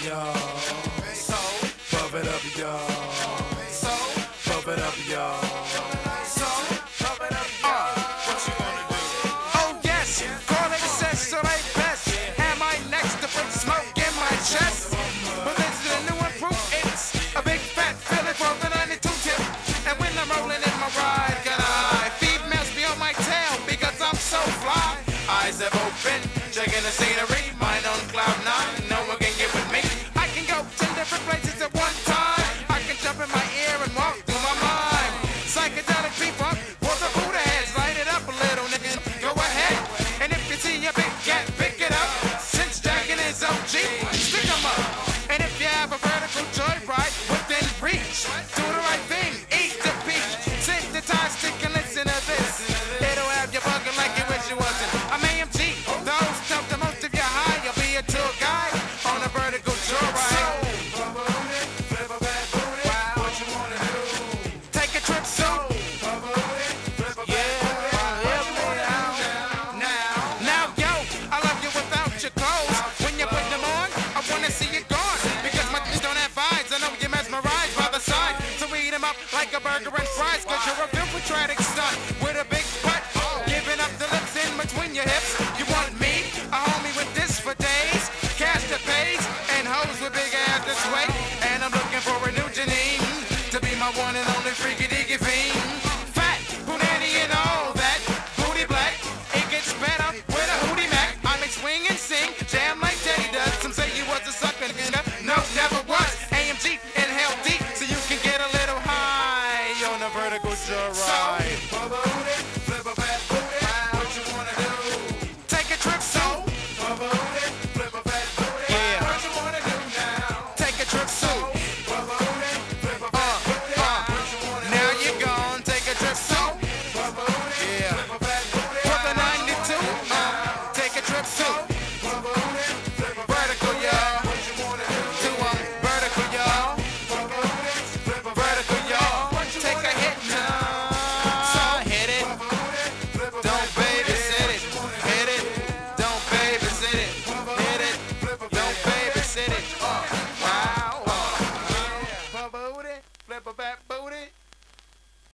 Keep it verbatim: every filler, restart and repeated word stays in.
y'all. So, pump it up, y'all. So, pump it up, y'all. So, pump it up, y'all. What you gonna do? Oh yes, call it a session, so they best. Am I next to put smoke in my chest? But this is a new one proof. It's a big fat feeling for the ninety-two tip. And when I'm rolling in my ride, got a high. Females be on my tail because I'm so fly. Eyes have opened, checking the scenery. Mind on cloud nine, no one can get with me. I can go ten different places at one time. I can jump in my ear and walk through my mind. Psychedelic people, for the Buddha heads, light it up a little, nigga. Go ahead, and if you see a big cat, pick it up. Since Jaggin is O G, stick 'em up. And if you have a vertical joyride within reach, do the right thing, eat the peach. Sit the tie, stick and listen to this. It'll have you bugging like you wish you wasn't. I'm A M G, those dump the most of your high. You'll be a tour guide on a vertical joyride. Pump a booty, flip a bad booty. What you wanna do? Take a trip soon. Pump a booty, flip a bad booty. What you wanna do now? Now, yo, I love you without your clothes. When you put them on, I wanna see you gone. Because my kids don't have eyes. I know you're mesmerized by the side. So eat them up like a burger and fries. Cause you're a filthy try to